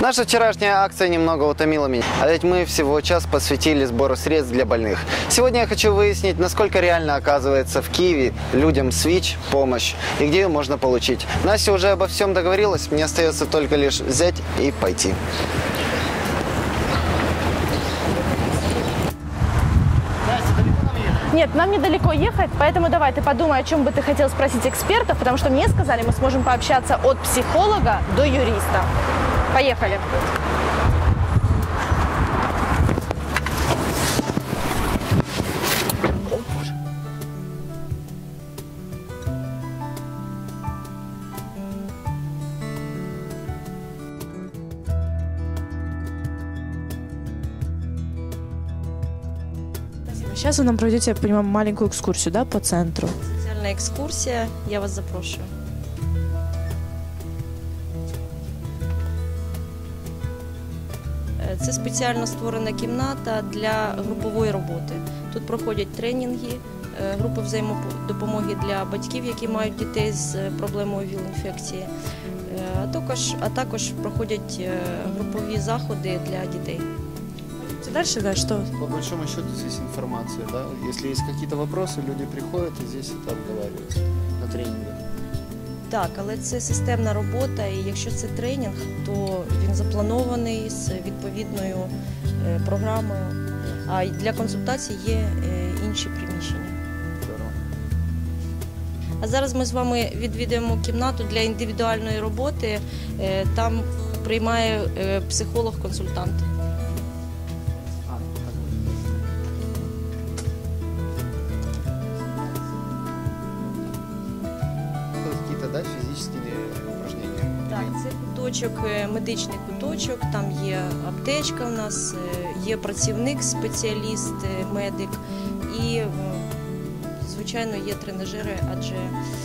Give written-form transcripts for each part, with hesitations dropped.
Наша вчерашняя акция немного утомила меня, а ведь мы всего час посвятили сбору средств для больных. Сегодня я хочу выяснить, насколько реально оказывается в Киеве людям с ВИЧ помощь и где ее можно получить. Настя уже обо всем договорилась, мне остается только лишь взять и пойти. Нет, нам недалеко ехать, поэтому давай ты подумай, о чем бы ты хотел спросить экспертов, потому что мне сказали, мы сможем пообщаться от психолога до юриста. Поехали. Сейчас вы нам проведете, я понимаю, маленькую экскурсию, да, по центру? Соціальна екскурсія, я вас запрошую. Це спеціально створена кімната для групової роботи. Тут проходять тренінги, групи взаємодопомоги для батьків, які мають дітей з проблемою ВІЛ-інфекції, а також проходять групові заходи для дітей. Дальше, да, что? По большому счету здесь информация, да? Если есть какие-то вопросы, люди приходят и здесь это обговаривают на тренингах. Так, але це системна робота, і якщо це тренінг, то він запланований з відповідною програмою, а для консультацій є інші приміщення. А зараз ми з вами відвідуємо кімнату для індивідуальної роботи, там приймає психолог-консультант. Да, фізичні упражнення. Так, це куточок, медичний куточок, там є аптечка у нас, є працівник, спеціаліст, медик і, звичайно, є тренажери, адже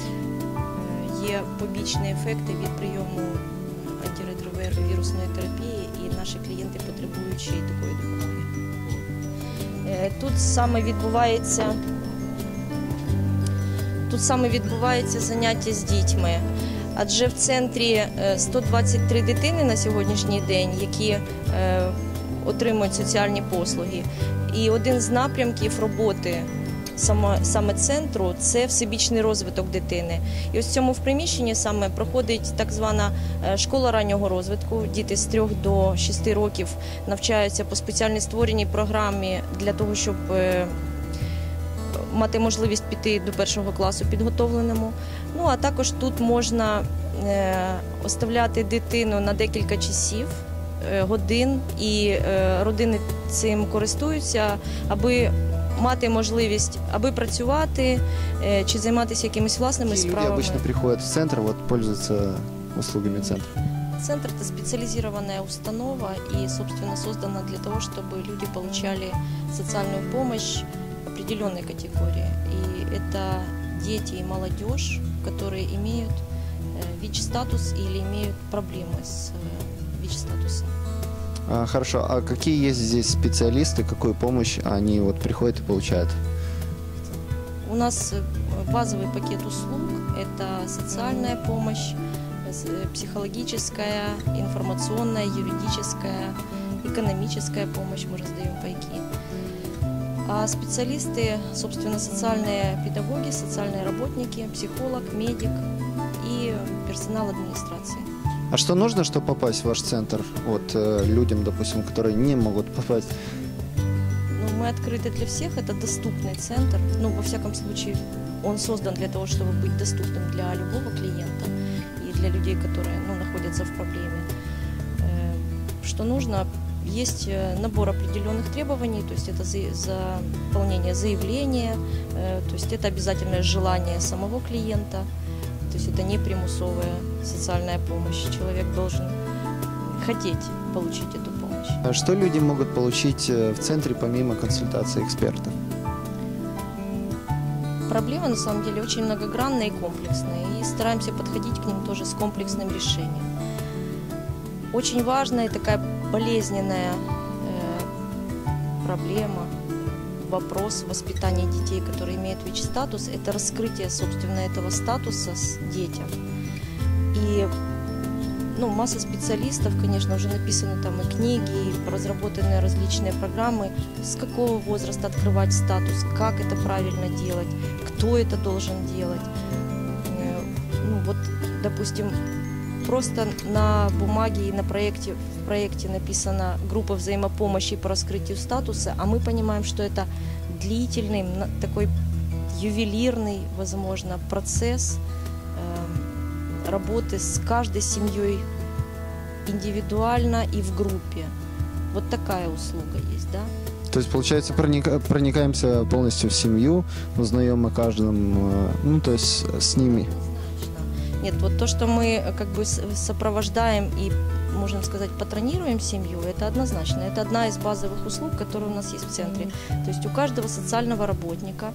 є побічні ефекти від прийому антиретровірусної терапії, і наші клієнти потребують ще й такої допомоги. Тут саме відбувається заняття з дітьми, адже в центрі 123 дитини на сьогоднішній день, які отримують соціальні послуги. І один з напрямків роботи саме центру – це всебічний розвиток дитини. І ось в цьому приміщенні саме проходить так звана школа раннього розвитку. Діти з 3 до 6 років навчаються по спеціальній створеній програмі для того, щоб мати можливість піти до 1 класу підготовленому. Ну, а також тут можна оставляти дитину на декілька часів, годин, і родини цим користуються, аби мати можливість, аби працювати чи займатися якимись власними справами. Люди обычно приходят в центр, пользуются услугами центра. Центр – это специализированная установа и, собственно, создана для того, чтобы люди получали социальную помощь определенной категории. И это дети и молодежь, которые имеют ВИЧ-статус или имеют проблемы с ВИЧ-статусом. Хорошо, а какие есть здесь специалисты, какую помощь они приходят и получают? У нас базовый пакет услуг – это социальная помощь, психологическая, информационная, юридическая, экономическая помощь, мы раздаем пайки. А специалисты, собственно, социальные педагоги, социальные работники, психолог, медик и персонал администрации. А что нужно, чтобы попасть в ваш центр? Людям, допустим, которые не могут попасть? Ну, мы открыты для всех, это доступный центр. Ну, во всяком случае, он создан для того, чтобы быть доступным для любого клиента и для людей, которые находятся в проблеме. Что нужно? Есть набор определенных требований, то есть это заполнение заявления, то есть это обязательное желание самого клиента, то есть это не примусовая социальная помощь. Человек должен хотеть получить эту помощь. А что люди могут получить в центре помимо консультации экспертов? Проблема на самом деле очень многогранная и комплексная, и стараемся подходить к ним тоже с комплексным решением. Очень важная и такая болезненная проблема, вопрос воспитания детей, которые имеют ВИЧ-статус, это раскрытие, собственно, этого статуса с детям. И ну, масса специалистов, конечно, уже написаны там и книги, и разработаны различные программы, с какого возраста открывать статус, как это правильно делать, кто это должен делать. Ну, вот, допустим, просто на бумаге и в проекте написана группа взаимопомощи по раскрытию статуса, а мы понимаем, что это длительный, такой ювелирный, возможно, процесс работы с каждой семьей индивидуально и в группе. Вот такая услуга есть, да? То есть, получается, проникаемся полностью в семью, узнаем о каждом, ну, то есть с ними. Нет, вот то, что мы как бы сопровождаем и, можно сказать, патронируем семью, это однозначно. Это одна из базовых услуг, которые у нас есть в центре. То есть у каждого социального работника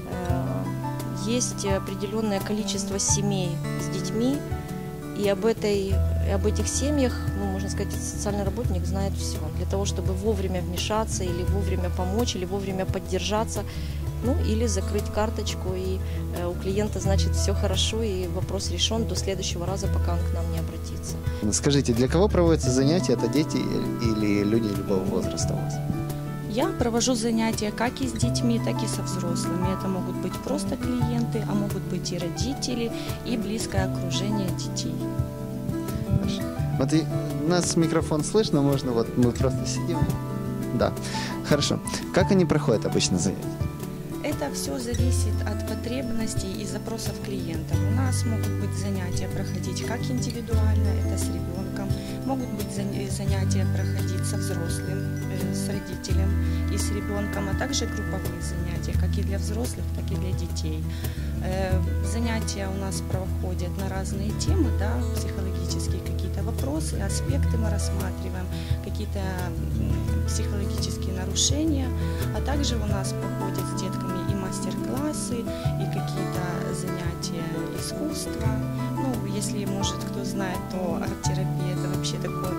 есть определенное количество семей с детьми, и об этих семьях, ну, можно сказать, социальный работник знает все. Для того, чтобы вовремя вмешаться, или вовремя помочь, или вовремя поддержаться, ну, или закрыть карточку, и у клиента, значит, все хорошо, и вопрос решен до следующего раза, пока он к нам не обратится. Скажите, для кого проводятся занятия? Это дети или люди любого возраста у вас? Я провожу занятия как и с детьми, так и со взрослыми. Это могут быть просто клиенты, а могут быть и родители, и близкое окружение детей. Хорошо. Вот у нас микрофон слышно, можно вот мы просто сидим. Да, хорошо. Как они проходят обычно занятия? Это все зависит от потребностей и запросов клиентов. У нас могут быть занятия проходить как индивидуально, это с ребенком, могут быть занятия проходить со взрослым, с родителем и с ребенком, а также групповые занятия, как и для взрослых, так и для детей. Занятия у нас проходят на разные темы, да, психологические какие-то вопросы, аспекты мы рассматриваем, какие-то психологические нарушения, а также у нас проходят с детками и мастер-классы, и какие-то занятия искусства. Ну, если, может, кто знает, то арт-терапия – это вообще такое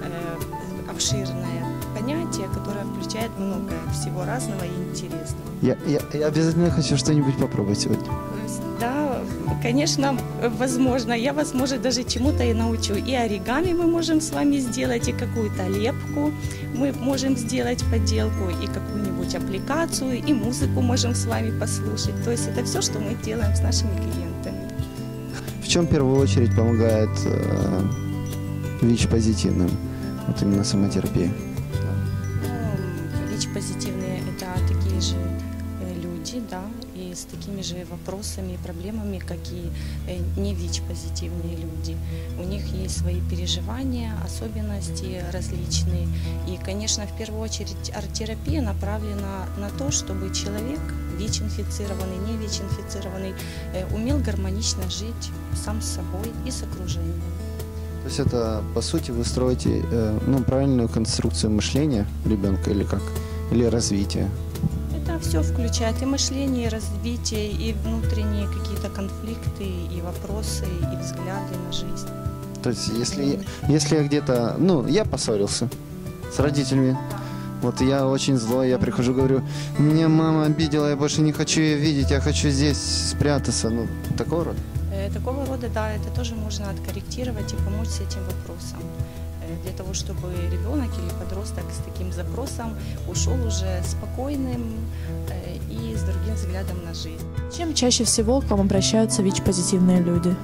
обширное понятие, которое включает много всего разного и интересного. Я обязательно хочу что-нибудь попробовать сегодня. Да, конечно, возможно. Я вас, может, даже чему-то и научу. И оригами мы можем с вами сделать, и какую-то лепку мы можем сделать, поделку, и какую-нибудь аппликацию, и музыку можем с вами послушать. То есть это все, что мы делаем с нашими клиентами. В чем в первую очередь помогает ВИЧ-позитивным? Вот именно самотерапия. ВИЧ-позитивные – это такие же люди, да, и с такими же вопросами и проблемами, как и не ВИЧ-позитивные люди. У них есть свои переживания, особенности различные. И, конечно, в первую очередь арт-терапия направлена на то, чтобы человек, ВИЧ-инфицированный, не ВИЧ-инфицированный, умел гармонично жить сам с собой и с окружением. То есть это, по сути, вы строите правильную конструкцию мышления ребенка или как? Или развитие? Это все включает и мышление, и развитие, и внутренние какие-то конфликты, и вопросы, и взгляды на жизнь. То есть если я где-то, я поссорился с родителями, вот я очень злой, я прихожу, говорю, меня мама обидела, я больше не хочу ее видеть, я хочу здесь спрятаться, такого рода? Такого рода, да, это тоже можно откорректировать и помочь с этим вопросом. Для того, чтобы ребенок или подросток с таким запросом ушел уже спокойным и с другим взглядом на жизнь. Чем чаще всего к вам обращаются ВИЧ-позитивные люди?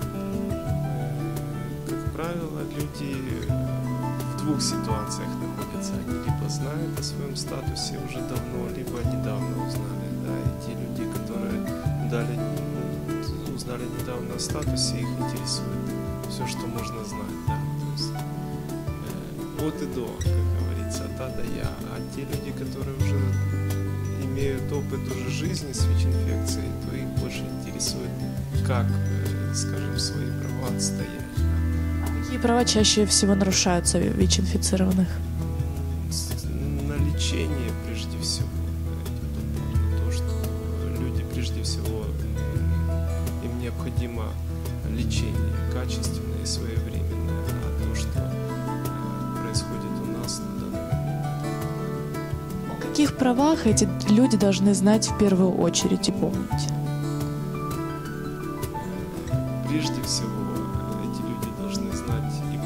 Как правило, люди в двух ситуациях находятся. Они либо знают о своем статусе уже давно, либо недавно узнали. Да, и те люди, которые узнали недавно о статусе, их интересует все, что можно знать. Да? То есть, от и до, как говорится, от А до Я. А те люди, которые уже имеют опыт уже жизни с ВИЧ-инфекцией, то их больше интересует, как, скажем, свои права отстоять. Какие права чаще всего нарушаются ВИЧ-инфицированных? На лечение, прежде всего. То, что люди, прежде всего, им необходимо лечение качественное и своевременное, а то, что происходит у нас на данный момент. О каких правах эти люди должны знать в первую очередь и помнить? Прежде всего, эти люди должны знать и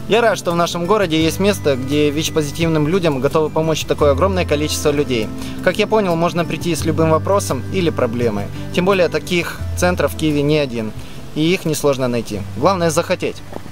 Я рад, что в нашем городе есть место, где ВИЧ-позитивным людям готовы помочь такое огромное количество людей. Как я понял, можно прийти с любым вопросом или проблемой. Тем более таких центров в Киеве не один, и их несложно найти. Главное захотеть.